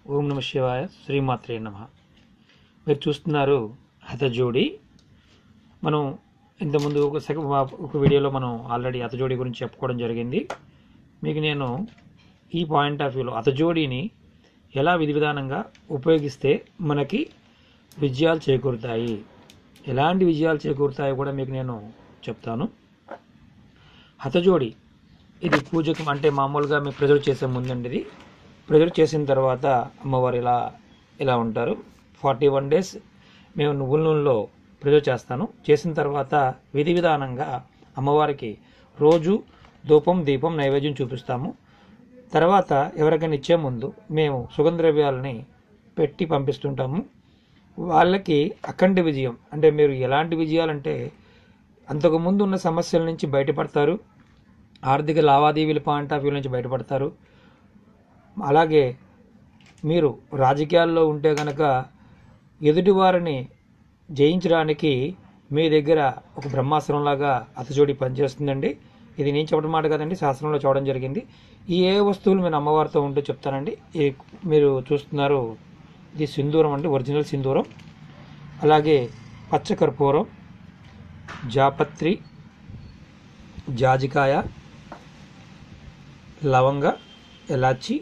ఓం నమ శివాయ. శ్రీమాత్రే నమ. మీరు చూస్తున్నారు హతజోడి. మనం ఇంతకుముందు ఒక వీడియోలో మనం ఆల్రెడీ హతజోడి గురించి చెప్పుకోవడం జరిగింది. మీకు నేను ఈ పాయింట్ ఆఫ్ వ్యూలో హతజోడిని ఎలా విధి విధానంగా ఉపయోగిస్తే మనకి విజయాలు చేకూరుతాయి, ఎలాంటి విజయాలు చేకూరుతాయో కూడా మీకు నేను చెప్తాను. హతజోడి ఇది పూజకు అంటే మామూలుగా మేము ప్రిజర్వ్ చేసే ముందండి. ఇది ప్రిజర్వ్ చేసిన తర్వాత అమ్మవారు ఇలా ఉంటారు. 41 days మేము నువ్వుల నూనెలో ప్రిజర్వ్ చేస్తాను. చేసిన తర్వాత విధి విధానంగా అమ్మవారికి రోజు ధూపం దీపం నైవేద్యం చూపిస్తాము. తర్వాత ఎవరికైనా ఇచ్చే ముందు మేము సుగంధ ద్రవ్యాలని పెట్టి పంపిస్తుంటాము. వాళ్ళకి అఖండ విజయం అంటే మీరు ఎలాంటి విజయాలంటే అంతకుముందు ఉన్న సమస్యల నుంచి బయటపడతారు, ఆర్థిక లావాదేవీల పాయింట్ ఆఫ్ వ్యూ నుంచి బయటపడతారు. అలాగే మీరు రాజకీయాల్లో ఉంటే కనుక ఎదుటివారిని జయించడానికి మీ దగ్గర ఒక బ్రహ్మాస్త్రంలాగా హతజోడి పనిచేస్తుందండి. ఇది నేను చెప్పడం మాట కదండి, శాస్త్రంలో చూడడం జరిగింది. ఈ ఏ వస్తువులు నేను అమ్మవారితో ఉంటే చెప్తానండి. మీరు చూస్తున్నారు, ఇది సింధూరం అండి, ఒరిజినల్ సింధూరం. అలాగే పచ్చకర్పూరం, జాపత్రి, జాజికాయ, లవంగ, ఎలాచి,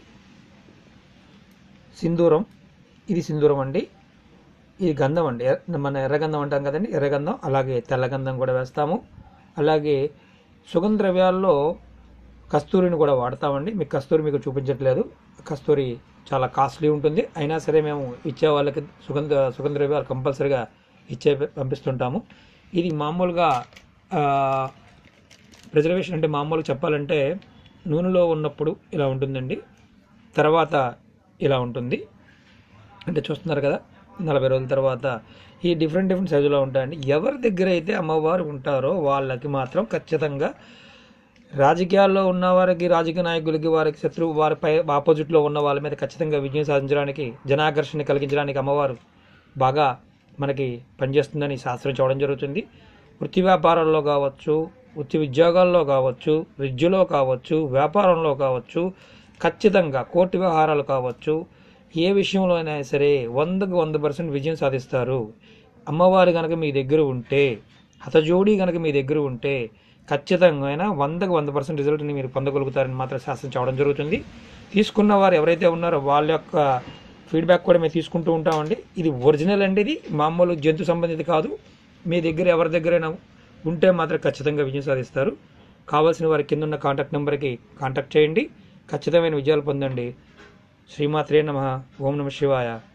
సింధూరం. ఇది సింధూరం అండి. ఇది గంధం అండి, మన ఎర్రగంధం అంటాం కదండి, ఎర్రగంధం. అలాగే తెల్లగంధం కూడా వేస్తాము. అలాగే సుగంధ ద్రవ్యాల్లో కస్తూరిని కూడా వాడతామండి. మీకు కస్తూరి మీకు చూపించట్లేదు, కస్తూరి చాలా కాస్ట్లీ ఉంటుంది. అయినా సరే మేము ఇచ్చే వాళ్ళకి సుగంధ ద్రవ్యాలు కంపల్సరీగా పంపిస్తుంటాము. ఇది మామూలుగా ప్రిజర్వేషన్ అంటే మామూలుగా చెప్పాలంటే నూనెలో ఉన్నప్పుడు ఇలా ఉంటుందండి, తర్వాత ఇలా ఉంటుంది. అంటే చూస్తున్నారు కదా, 40 రోజుల తర్వాత ఈ డిఫరెంట్ సైజులో ఉంటాయండి. ఎవరి దగ్గర అయితే అమ్మవారు ఉంటారో వాళ్ళకి మాత్రం ఖచ్చితంగా రాజకీయాల్లో ఉన్న వారికి, రాజకీయ నాయకులకి, వారికి శత్రువు, వారిపై ఆపోజిట్లో ఉన్న వాళ్ళ మీద ఖచ్చితంగా విజయం సాధించడానికి, జనాకర్షణ కలిగించడానికి అమ్మవారు బాగా మనకి పనిచేస్తుందని శాస్త్రం చూడడం జరుగుతుంది. వృత్తి వ్యాపారాల్లో కావచ్చు, వృత్తి ఉద్యోగాల్లో కావచ్చు, విద్యలో కావచ్చు, వ్యాపారంలో కావచ్చు, ఖచ్చితంగా కోర్టు వ్యవహారాలు కావచ్చు, ఏ విషయంలో అయినా సరే 100కు 100% విజయం సాధిస్తారు. అమ్మవారు కనుక మీ దగ్గర ఉంటే, హతజోడి కనుక మీ దగ్గర ఉంటే ఖచ్చితంగా 100కు 100% రిజల్ట్ని మీరు పొందగలుగుతారని మాత్రం శాస్త్రం చెప్పడం జరుగుతుంది. తీసుకున్న వారు ఎవరైతే ఉన్నారో వాళ్ళ యొక్క ఫీడ్బ్యాక్ కూడా మేము తీసుకుంటూ ఉంటామండి. ఇది ఒరిజినల్ అండి, ఇది మామూలు జంతు సంబంధిత కాదు. మీ దగ్గర ఎవరి దగ్గరైనా ఉంటే మాత్రం ఖచ్చితంగా విజయం సాధిస్తారు. కావాల్సిన వారి కింద ఉన్న కాంటాక్ట్ నెంబర్కి కాంటాక్ట్ చేయండి, ఖచ్చితమైన విజయాలు పొందండి. శ్రీమాత్రే నమః. ఓం నమ శివాయ.